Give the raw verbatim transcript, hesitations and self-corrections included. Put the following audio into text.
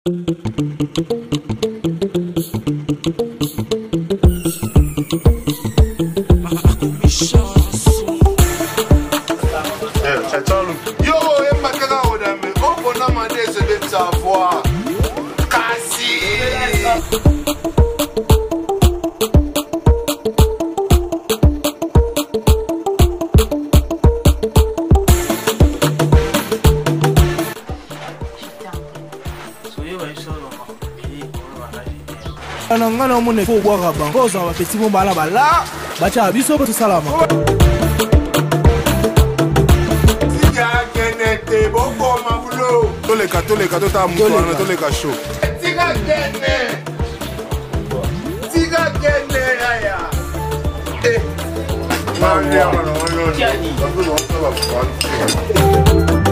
Yo, il m'a dit que on peut demander ce de savoir. Cassi. Nangana mone fo bwa ka bango za ba petit mo bala bala ba cha biso ko salama. Tous les cas, tous les cas, tout à mouton, tous les cas chauds. Tiga gene, tiga gene, aya. Eh, maman, maman, maman, maman, maman, maman, maman, maman,